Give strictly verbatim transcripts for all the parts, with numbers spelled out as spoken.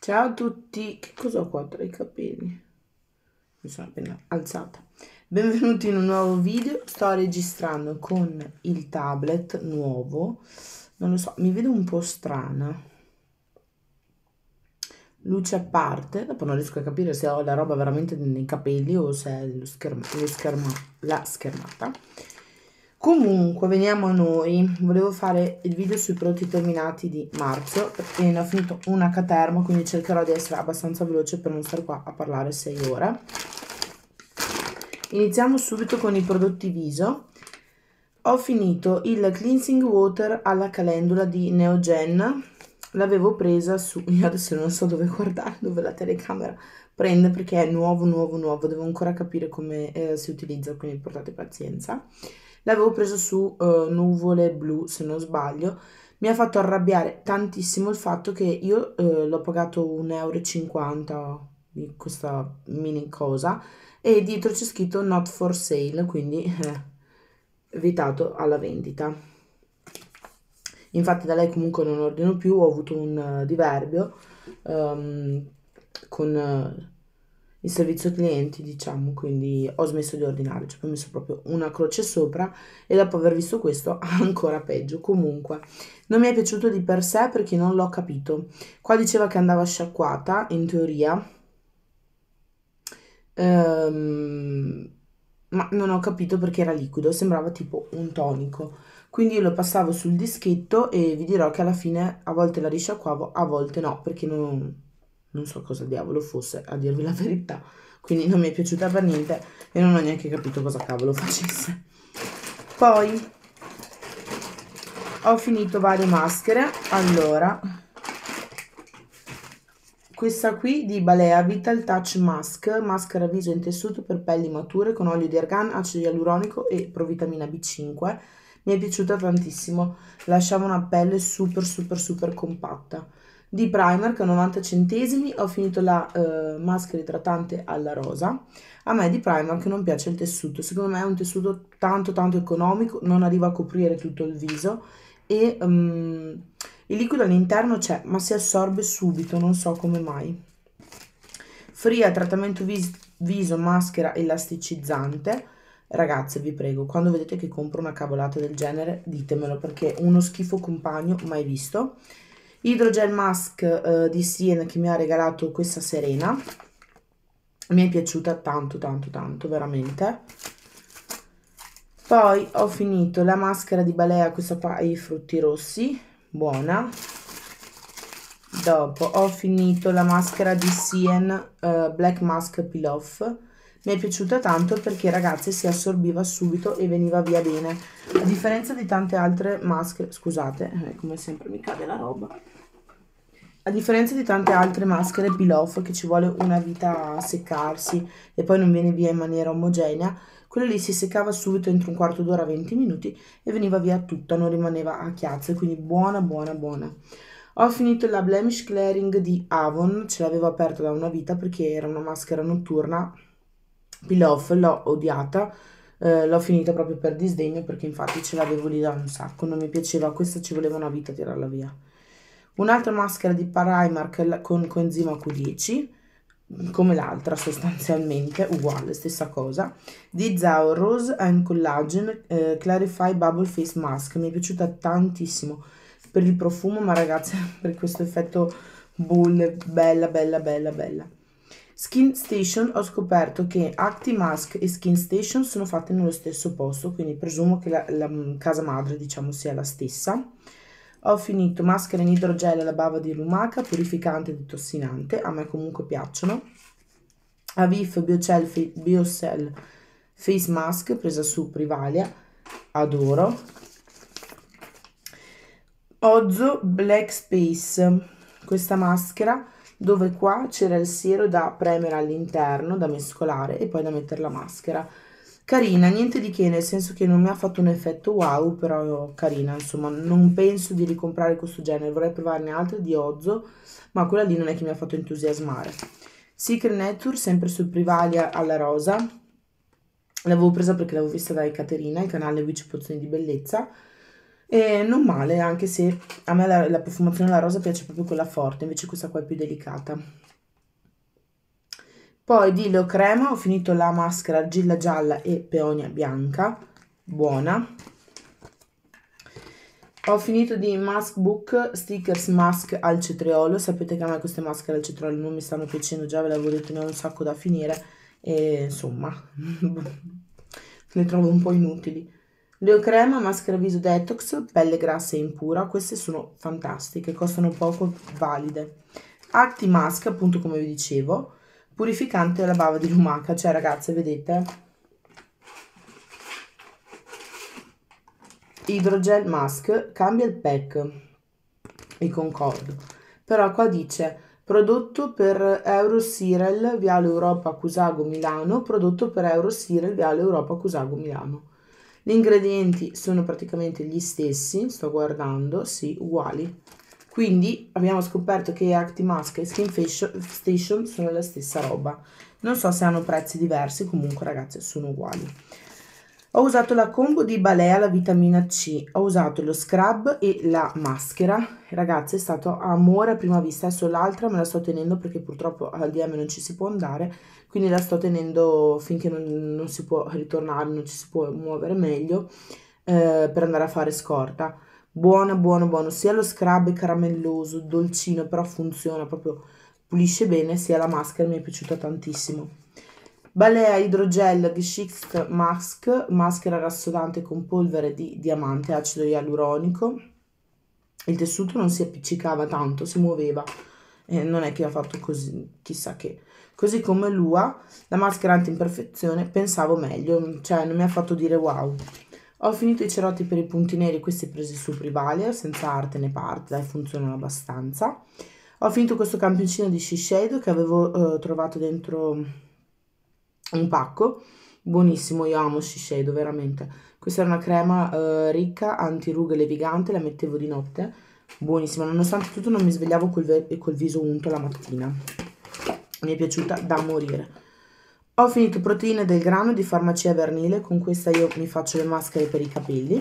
Ciao a tutti, che cosa ho qua tra i capelli? Mi sono appena alzata. Benvenuti in un nuovo video. Sto registrando con il tablet nuovo. Non lo so, mi vedo un po' strana. Luce a parte, dopo non riesco a capire se ho la roba veramente nei capelli o se è lo scherma, lo scherma, la schermata. Comunque, veniamo a noi. Volevo fare il video sui prodotti terminati di marzo perché ne ho finito una caterma, quindi cercherò di essere abbastanza veloce per non stare qua a parlare sei ore. Iniziamo subito con i prodotti viso. Ho finito il cleansing water alla calendula di Neogen. L'avevo presa su, io adesso non so dove guardare, dove la telecamera prende perché è nuovo, nuovo, nuovo. Devo ancora capire come eh, si utilizza, quindi portate pazienza. L'avevo preso su uh, nuvole blu, se non sbaglio. Mi ha fatto arrabbiare tantissimo il fatto che io uh, l'ho pagato un euro e cinquanta di questa mini cosa e dietro c'è scritto not for sale, quindi eh, vietato alla vendita. Infatti da lei comunque non ordino più, ho avuto un uh, diverbio um, con... Uh, il servizio clienti, diciamo, quindi ho smesso di ordinare, cioè ho messo proprio una croce sopra e dopo aver visto questo ancora peggio. Comunque non mi è piaciuto di per sé perché non l'ho capito. Qua diceva che andava sciacquata in teoria, ehm, ma non ho capito perché era liquido, sembrava tipo un tonico. Quindi io lo passavo sul dischetto e vi dirò che alla fine a volte la risciacquavo, a volte no, perché non, non so cosa diavolo fosse, a dirvi la verità. Quindi non mi è piaciuta per niente e non ho neanche capito cosa cavolo facesse. Poi ho finito varie maschere. Allora, questa qui di Balea Vital Touch Mask, maschera viso in tessuto per pelli mature con olio di argan, acido ialuronico e provitamina B cinque. Mi è piaciuta tantissimo, lasciava una pelle super super super compatta. Di Primark a novanta centesimi ho finito la uh, maschera idratante alla rosa. A me di Primark non piace il tessuto, secondo me è un tessuto tanto tanto economico, non arriva a coprire tutto il viso e um, il liquido all'interno c'è, ma si assorbe subito, non so come mai. Fria, trattamento vis viso, maschera elasticizzante. Ragazze, vi prego, quando vedete che compro una cavolata del genere, ditemelo perché uno schifo compagno mai visto. Hydrogel Mask eh, di Sien che mi ha regalato questa Serena. Mi è piaciuta tanto, tanto, tanto, veramente. Poi ho finito la maschera di Balea, questa qua ai frutti rossi, buona. Dopo ho finito la maschera di Sien uh, Black Mask Peel Off. Mi è piaciuta tanto perché, ragazzi, si assorbiva subito e veniva via bene. A differenza di tante altre maschere, scusate, eh, come sempre mi cade la roba. A differenza di tante altre maschere peel off che ci vuole una vita a seccarsi e poi non viene via in maniera omogenea, quella lì si seccava subito entro un quarto d'ora, venti minuti e veniva via tutta, non rimaneva a chiazze, quindi buona, buona, buona. Ho finito la Blemish Clearing di Avon, ce l'avevo aperta da una vita perché era una maschera notturna, peel off, l'ho odiata, eh, l'ho finita proprio per disdegno perché infatti ce l'avevo lì da un sacco, non mi piaceva, questa ci voleva una vita a tirarla via. Un'altra maschera di Primark con coenzima Q dieci, come l'altra sostanzialmente, uguale, stessa cosa, di Zao Rose and Collagen eh, Clarify Bubble Face Mask. Mi è piaciuta tantissimo per il profumo, ma ragazzi, per questo effetto bulle, bella, bella, bella, bella. Skin Station, ho scoperto che Actimask e Skin Station sono fatte nello stesso posto, quindi presumo che la, la casa madre, diciamo, sia la stessa. Ho finito maschera in idrogel alla bava di lumaca, purificante e detossinante, a me comunque piacciono. Avif Biocell, Biocell Face Mask, presa su Privalia, adoro. Ozo Black Space, questa maschera dove qua c'era il siero da premere all'interno, da mescolare e poi da mettere la maschera. Carina, niente di che, nel senso che non mi ha fatto un effetto wow, però carina, insomma, non penso di ricomprare questo genere, vorrei provarne altre di Ozo, ma quella lì non è che mi ha fatto entusiasmare. Secret Nature, sempre su Privalia alla rosa, l'avevo presa perché l'avevo vista da Ekaterina, il canale Witch Pozioni di Bellezza. E non male, anche se a me la, la profumazione della rosa piace proprio quella forte, invece questa qua è più delicata. Poi di Leo Crema ho finito la maschera argilla gialla e peonia bianca, buona. Ho finito di Mask Book Stickers Mask al cetriolo. Sapete che a me queste maschere al cetriolo non mi stanno piacendo, già ve l'avevo detto, ne ho un sacco da finire e insomma le trovo un po' inutili. Leo Crema, maschera viso detox, pelle grassa e impura, queste sono fantastiche, costano poco, valide. Acti Mask, appunto come vi dicevo, purificante della bava di lumaca, cioè ragazze vedete? Hydrogel Mask, cambia il pack e concordo, però qua dice prodotto per Eurosirel, Viale Europa Cusago Milano, prodotto per Eurosirel, Viale Europa Cusago Milano. Gli ingredienti sono praticamente gli stessi, sto guardando, sì, uguali. Quindi abbiamo scoperto che Actimask e Skin Station sono la stessa roba. Non so se hanno prezzi diversi, comunque ragazzi sono uguali. Ho usato la combo di Balea, la vitamina C, ho usato lo scrub e la maschera. Ragazzi è stato amore a prima vista, adesso l'altra me la sto tenendo perché purtroppo al D M non ci si può andare, quindi la sto tenendo finché non, non si può ritornare, non ci si può muovere meglio, eh, per andare a fare scorta. Buono, buono, buono, sia lo scrub è caramelloso, dolcino, però funziona, proprio pulisce bene, sia la maschera mi è piaciuta tantissimo. Balea Hydrogel Geschicht Mask, maschera rassodante con polvere di diamante, acido ialuronico. Il tessuto non si appiccicava tanto, si muoveva, eh, non è che ha fatto così, chissà che. Così come l'U A, la maschera anti-imperfezione, pensavo meglio, cioè non mi ha fatto dire wow. Ho finito i cerotti per i punti neri, questi presi su Privalia, senza arte né parte, dai, funzionano abbastanza. Ho finito questo campioncino di Shiseido che avevo eh, trovato dentro un pacco, buonissimo, io amo Shiseido, veramente. Questa è una crema eh, ricca, antirughe levigante, la mettevo di notte, buonissima, nonostante tutto non mi svegliavo col, col viso unto la mattina, mi è piaciuta da morire. Ho finito proteine del grano di Farmacia Vernile, con questa io mi faccio le maschere per i capelli.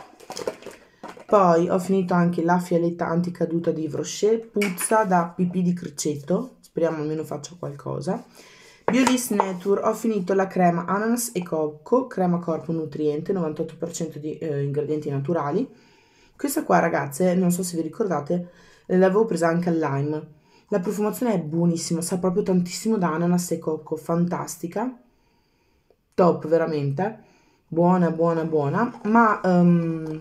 Poi ho finito anche la fialetta anticaduta di Yves Rocher, puzza da pipì di criceto, speriamo almeno faccia qualcosa. Biolis Nature, ho finito la crema ananas e cocco, crema corpo nutriente, novantotto per cento di eh, ingredienti naturali. Questa qua ragazze, non so se vi ricordate, l'avevo presa anche al lime. La profumazione è buonissima, sa proprio tantissimo da ananas e cocco, fantastica. Top, veramente. Buona, buona, buona. Ma um,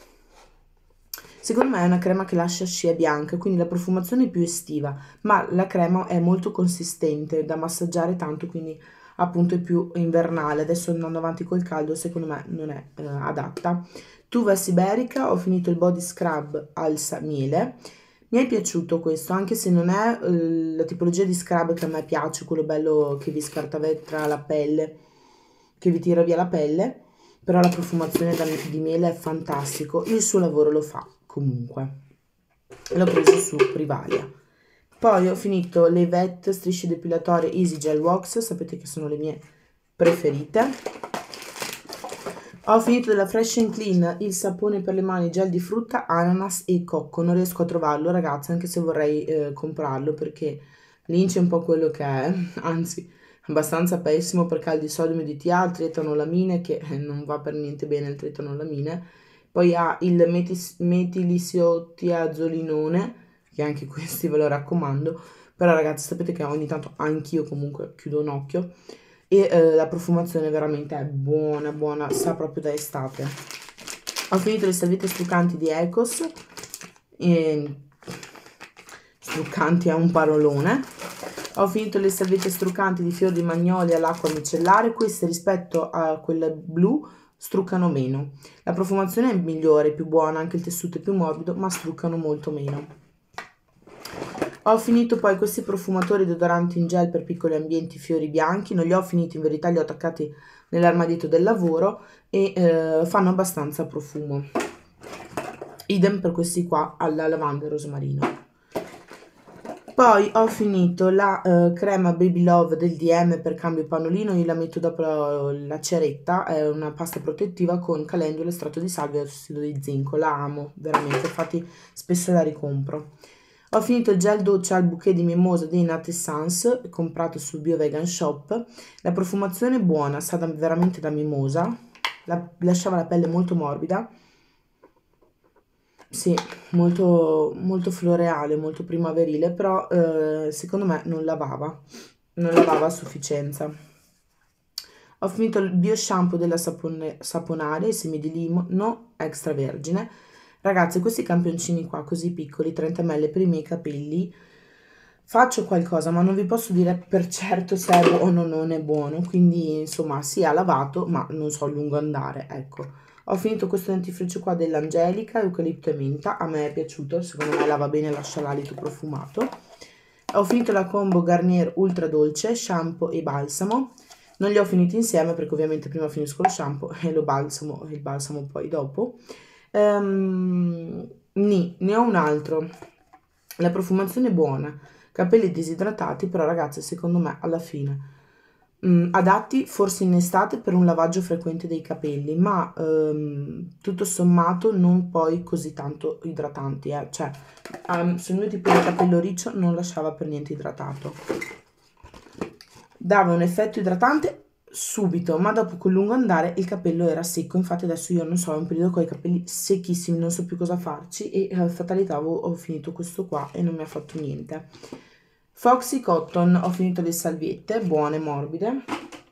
secondo me è una crema che lascia scia bianca, quindi la profumazione è più estiva, ma la crema è molto consistente, da massaggiare tanto, quindi appunto è più invernale. Adesso andando avanti col caldo, secondo me non è eh, adatta. Tuva siberica, ho finito il body scrub al miele. Mi è piaciuto questo, anche se non è eh, la tipologia di scrub che a me piace, quello bello che vi scartavetra la pelle, che vi tira via la pelle, però la profumazione di miele è fantastico, il suo lavoro lo fa comunque. L'ho preso su Privalia. Poi ho finito le Vette strisce depilatorie Easy Gel Wax, sapete che sono le mie preferite. Ho finito della Fresh and Clean il sapone per le mani gel di frutta, ananas e cocco. Non riesco a trovarlo ragazzi, anche se vorrei eh, comprarlo, perché l'ince è un po' quello che è, anzi abbastanza pessimo perché ha il disodium di T A, il tretanolamine, che eh, non va per niente bene il tretanolamine. Poi ha il metis, metilisiotiazolinone, che anche questi ve lo raccomando, però ragazzi sapete che ogni tanto anch'io comunque chiudo un occhio, e eh, la profumazione veramente è buona, buona, sa proprio da estate. Ho finito le salviette struccanti di Ecos, e struccanti è un parolone. Ho finito le salviette struccanti di fior di magnolia all'acqua micellare, queste rispetto a quelle blu struccano meno. La profumazione è migliore, più buona, anche il tessuto è più morbido, ma struccano molto meno. Ho finito poi questi profumatori deodoranti in gel per piccoli ambienti fiori bianchi, non li ho finiti, in verità li ho attaccati nell'armadietto del lavoro e eh, fanno abbastanza profumo. Idem per questi qua alla lavanda e rosmarino. Poi ho finito la uh, crema Baby Love del D M per cambio pannolino, io la metto dopo la, la ceretta, è una pasta protettiva con calendula, estratto di salvia e ossido di zinco, la amo veramente, infatti spesso la ricompro. Ho finito il gel doccia al bouquet di mimosa di Nat Essence, comprato sul Bio Vegan Shop, la profumazione è buona, sa da, veramente da mimosa, la, lasciava la pelle molto morbida. Sì, molto, molto floreale, molto primaverile, però eh, secondo me non lavava, non lavava a sufficienza. Ho finito il bio shampoo della sapone, Saponare, i semi di limo extravergine. Ragazzi, questi campioncini qua, così piccoli, trenta millilitri per i miei capelli, faccio qualcosa, ma non vi posso dire per certo se è buono o non è buono, quindi insomma sì, ha lavato, ma non so a lungo andare, ecco. Ho finito questo dentifricio qua dell'Angelica, eucalipto e menta, a me è piaciuto, secondo me lava bene, lascia l'alito profumato. Ho finito la combo Garnier ultra dolce, shampoo e balsamo. Non li ho finiti insieme perché ovviamente prima finisco lo shampoo e lo balsamo, il balsamo poi dopo. Um, ni, ne ho un altro. La profumazione è buona, capelli disidratati, però ragazzi secondo me alla fine Mm, adatti forse in estate per un lavaggio frequente dei capelli, ma ehm, tutto sommato non poi così tanto idratanti, eh. Cioè um, sul mio tipo di capello riccio non lasciava per niente idratato. Dava un effetto idratante subito, ma dopo col lungo andare il capello era secco, infatti adesso io non so, è un periodo con i capelli secchissimi, non so più cosa farci e eh, fatalità ho, ho finito questo qua e non mi ha fatto niente. Foxy Cotton, ho finito le salviette, buone, morbide.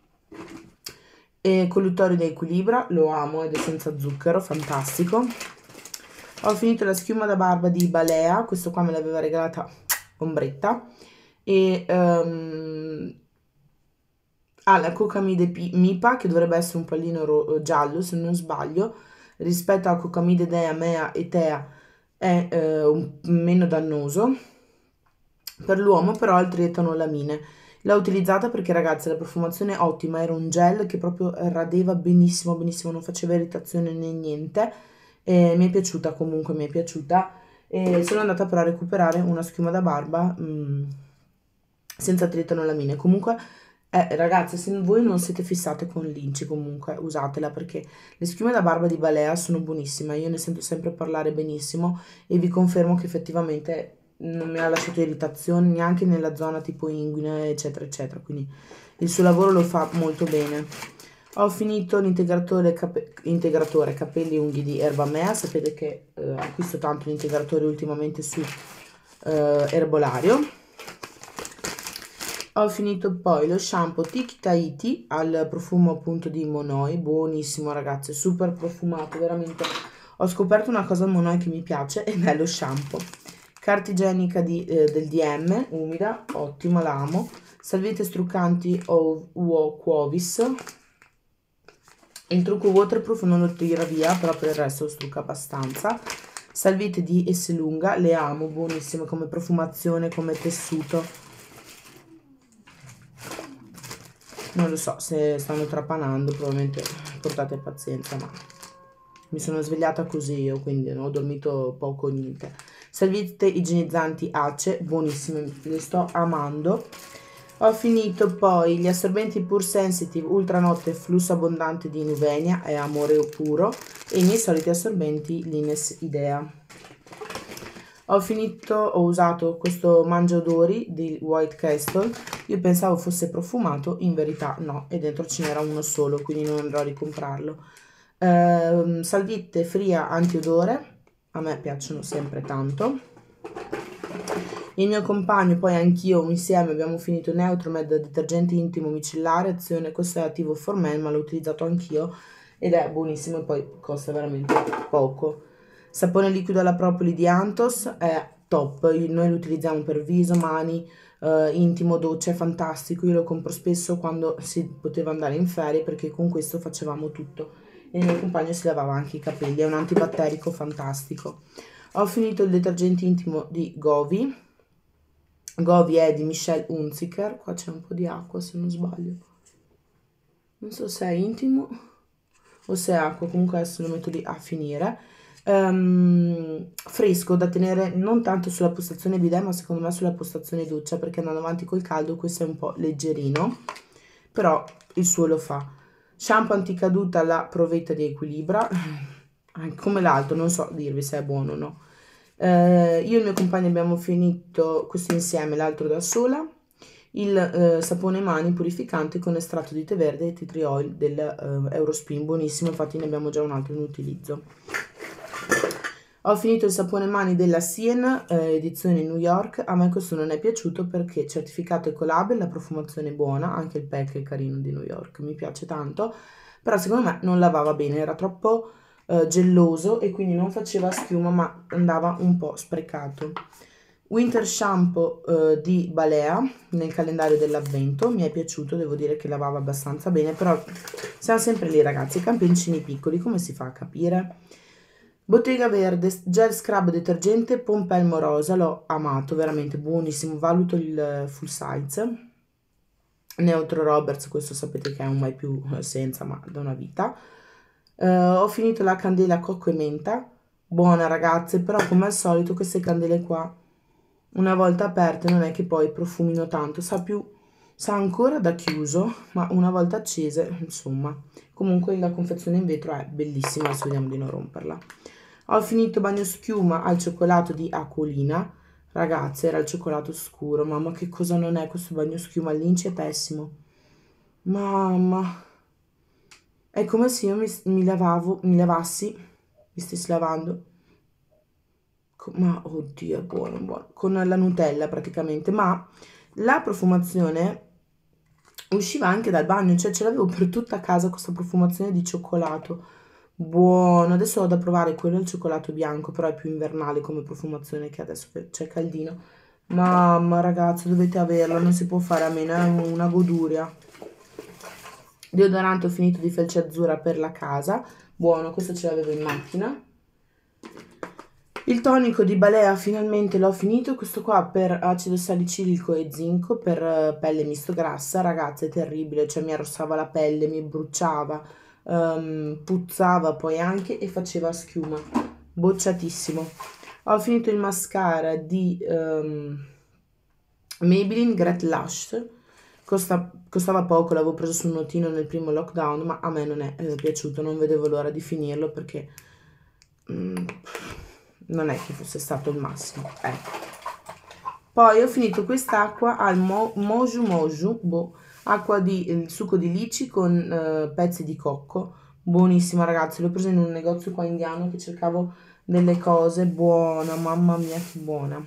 E colluttorio da Equilibra, lo amo ed è senza zucchero, fantastico. Ho finito la schiuma da barba di Balea, questo qua me l'aveva regalata Ombretta. E um, ah, la Cocamide Mipa, che dovrebbe essere un pallino giallo, se non sbaglio, rispetto a Cocamide Dea, Mea e Tea è eh, un, meno dannoso. Per l'uomo però il trietonolamine. L'ho utilizzata perché ragazzi la profumazione è ottima, era un gel che proprio radeva benissimo, benissimo, non faceva irritazione né niente. E mi è piaciuta comunque, mi è piaciuta. E sono andata però a recuperare una schiuma da barba mh, senza trietonolamine. Comunque, eh, ragazzi, se voi non siete fissate con l'Inci, comunque usatela perché le schiume da barba di Balea sono buonissime. Io ne sento sempre parlare benissimo e vi confermo che effettivamente non mi ha lasciato irritazioni neanche nella zona tipo inguine eccetera eccetera, quindi il suo lavoro lo fa molto bene. Ho finito l'integratore cape integratore capelli e unghie di Erba Mea, sapete che eh, acquisto tanto l'integratore ultimamente su eh, Erbolario. Ho finito poi lo shampoo Tiki Tahiti al profumo appunto di Monoi, buonissimo ragazzi, super profumato, veramente. Ho scoperto una cosa al Monoi che mi piace ed è lo shampoo. Carta igienica di, eh, del D M, umida, ottima, la amo. Salviette struccanti Uo Quovis. Il trucco waterproof non lo tira via, però per il resto lo strucca abbastanza. Salviette di Esselunga, le amo, buonissime come profumazione, come tessuto. Non lo so se stanno trapanando, probabilmente portate pazienza, ma mi sono svegliata così io, quindi non ho dormito poco o niente. Salviette igienizzanti Ace, buonissime, le sto amando. Ho finito poi gli assorbenti Pure Sensitive Ultra Notte Flusso Abbondante di Nuvenia, è amore puro, e i miei soliti assorbenti Lines Idea. Ho finito, ho usato questo mangiaodori di White Castle, io pensavo fosse profumato, in verità no, e dentro ce n'era uno solo, quindi non andrò a ricomprarlo. Eh, salviette Fria antiodore, a me piacciono sempre tanto. Il mio compagno, poi anch'io insieme abbiamo finito Neutromed detergente intimo micellare, azione questo è attivo for men, ma l'ho utilizzato anch'io ed è buonissimo e poi costa veramente poco. Sapone liquido alla propoli di Anthos è top, noi lo utilizziamo per viso, mani, eh, intimo, doccia, è fantastico, io lo compro spesso quando si poteva andare in ferie perché con questo facevamo tutto e il mio compagno si lavava anche i capelli, è un antibatterico fantastico. Ho finito il detergente intimo di Govi. Govi è di Michelle Hunziker, qua c'è un po' di acqua se non sbaglio, non so se è intimo o se è acqua, comunque adesso lo metto lì a finire. ehm, fresco da tenere non tanto sulla postazione bidet, ma secondo me sulla postazione doccia, perché andando avanti col caldo questo è un po' leggerino, però il suo lo fa. Shampoo anticaduta, la provetta di Equilibra, come l'altro, non so dirvi se è buono o no. Eh, io e il mio compagno abbiamo finito questo insieme, l'altro da sola. Il eh, sapone mani purificante con estratto di tè verde e tea tree oil del eh, Eurospin, buonissimo, infatti ne abbiamo già un altro in utilizzo. Ho finito il sapone mani della Sien, eh, edizione New York. A me questo non è piaciuto perché certificato Ecolabel, la profumazione è buona, anche il pack è carino di New York, mi piace tanto, però secondo me non lavava bene, era troppo eh, gelloso e quindi non faceva schiuma, ma andava un po' sprecato. Winter shampoo eh, di Balea nel calendario dell'avvento, mi è piaciuto, devo dire che lavava abbastanza bene, però siamo sempre lì ragazzi, campioncini piccoli, come si fa a capire? Bottega Verde gel scrub detergente pompelmo rosa, l'ho amato, veramente buonissimo, valuto il full size. Neutro Roberts, questo sapete che è un mai più senza, ma da una vita. Uh, ho finito la candela cocco e menta, buona ragazze, però come al solito queste candele qua, una volta aperte non è che poi profumino tanto, sa più, sa ancora da chiuso, ma una volta accese, insomma. Comunque la confezione in vetro è bellissima, adesso vediamo di non romperla. Ho finito bagno schiuma al cioccolato di Aquolina. Ragazzi, era il cioccolato scuro. Mamma, che cosa non è questo bagno schiuma? Il lince è pessimo. Mamma. È come se io mi, mi lavavo, mi lavassi, mi stessi lavando. Ma, oddio, è buono, buono. Con la Nutella praticamente. Ma la profumazione usciva anche dal bagno. Cioè, ce l'avevo per tutta casa questa profumazione di cioccolato. Buono, adesso ho da provare quello al cioccolato bianco, però è più invernale come profumazione che adesso c'è caldino. Mamma ragazzi, dovete averlo, non si può fare a meno, è una goduria. Deodorante ho finito di felce azzurra per la casa, buono, questo ce l'avevo in macchina. Il tonico di Balea finalmente l'ho finito, questo qua per acido salicilico e zinco per pelle misto grassa, ragazzi è terribile, cioè mi arrossava la pelle, mi bruciava. Um, puzzava poi anche e faceva schiuma, bocciatissimo. Ho finito il mascara di um, Maybelline Gret Lush, Costa, costava poco, l'avevo preso sul notino nel primo lockdown, ma a me non è eh, piaciuto, non vedevo l'ora di finirlo perché um, non è che fosse stato il massimo, ecco. Poi ho finito quest'acqua al Mo, Moju Moju, boh, acqua di il succo di lici con eh, pezzi di cocco, buonissima ragazzi, l'ho presa in un negozio qua indiano che cercavo delle cose, buona, mamma mia che buona.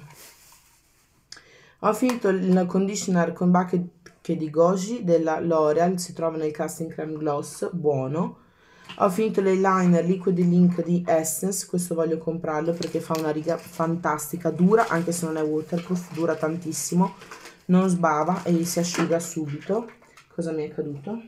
Ho finito il conditioner con bucket di Goji della L'Oreal, si trova nel casting creme gloss, buono. Ho finito l'eyeliner liquid link di Essence, questo voglio comprarlo perché fa una riga fantastica, dura anche se non è waterproof, dura tantissimo, non sbava e si asciuga subito. Cosa mi è caduto?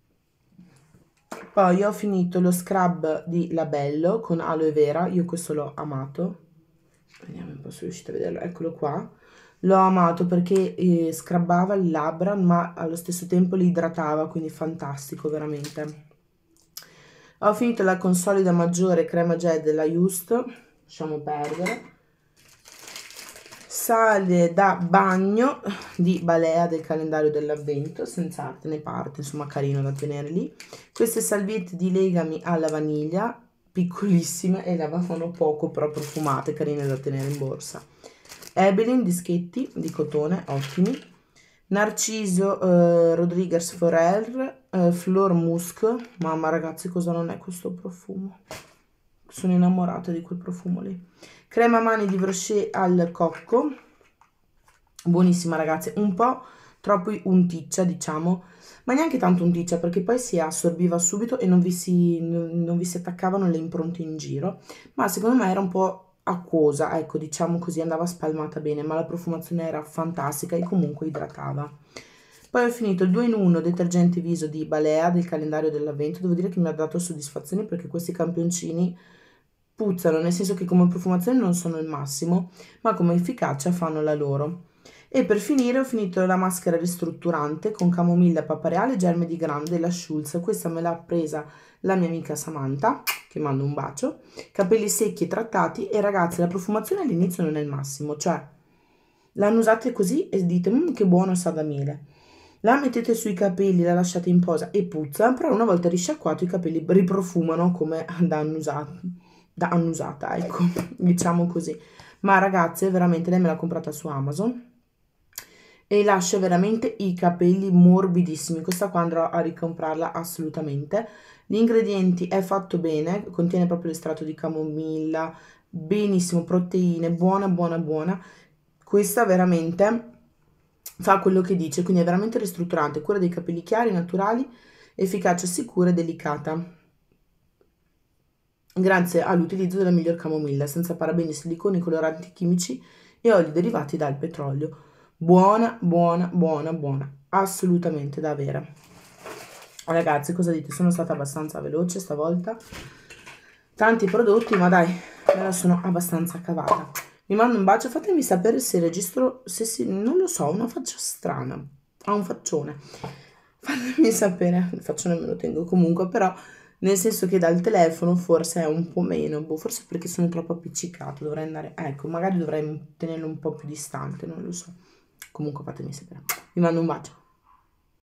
Poi ho finito lo scrub di Labello con aloe vera, io questo l'ho amato, vediamo un po' se riuscite a vederlo, eccolo qua. L'ho amato perché eh, scrubbava le labbra ma allo stesso tempo li idratava, quindi fantastico veramente. Ho finito la consolida maggiore crema gel della Just, lasciamo perdere. Sale da bagno di Balea del calendario dell'avvento, senza arte né parte, insomma carino da tenere lì. Queste salviette di legami alla vaniglia, piccolissime e lavano poco, però profumate, carine da tenere in borsa. Ebelin dischetti di cotone, ottimi. Narciso eh, Rodriguez Forever, eh, Flor Musk, mamma ragazzi cosa non è questo profumo, sono innamorata di quel profumo lì. Crema mani di Brochet al cocco, buonissima ragazzi, un po' troppo unticcia diciamo, ma neanche tanto unticcia perché poi si assorbiva subito e non vi si, non, non vi si attaccavano le impronte in giro, ma secondo me era un po' acquosa, ecco, diciamo così, andava spalmata bene, ma la profumazione era fantastica e comunque idratava. Poi ho finito il due in uno detergente viso di Balea del calendario dell'avvento, devo dire che mi ha dato soddisfazione perché questi campioncini puzzano, nel senso che come profumazione non sono il massimo, ma come efficacia fanno la loro. E per finire ho finito la maschera ristrutturante con camomilla, papareale e germe di grano della Schulz. Questa me l'ha presa la mia amica Samantha, che mando un bacio. Capelli secchi e trattati, e ragazzi la profumazione all'inizio non è il massimo, cioè l'hanno usata così e dite mmm, che buono, sa da miele. La mettete sui capelli, la lasciate in posa e puzza, però una volta risciacquato i capelli riprofumano come da annusata, da annusata, ecco, diciamo così. Ma ragazze, veramente lei me l'ha comprata su Amazon e lascia veramente i capelli morbidissimi. Questa qua andrò a ricomprarla assolutamente. Gli ingredienti è fatto bene, contiene proprio l'estratto di camomilla, benissimo, proteine, buona buona buona. Questa veramente fa quello che dice, quindi è veramente ristrutturante, cura dei capelli chiari, naturali, efficace, sicura e delicata. Grazie all'utilizzo della miglior camomilla, senza parabeni, siliconi, coloranti chimici e oli derivati dal petrolio. Buona, buona, buona, buona, assolutamente da avere. Ragazzi, cosa dite? Sono stata abbastanza veloce stavolta. Tanti prodotti, ma dai, me la sono abbastanza cavata. Vi mando un bacio, fatemi sapere se registro, se si, non lo so, una faccia strana. Ha un faccione. Fatemi sapere, il faccione me lo tengo comunque, però nel senso che dal telefono forse è un po' meno, boh, forse perché sono troppo appiccicato, dovrei andare, ecco, magari dovrei tenerlo un po' più distante, non lo so. Comunque fatemi sapere. Vi mando un bacio.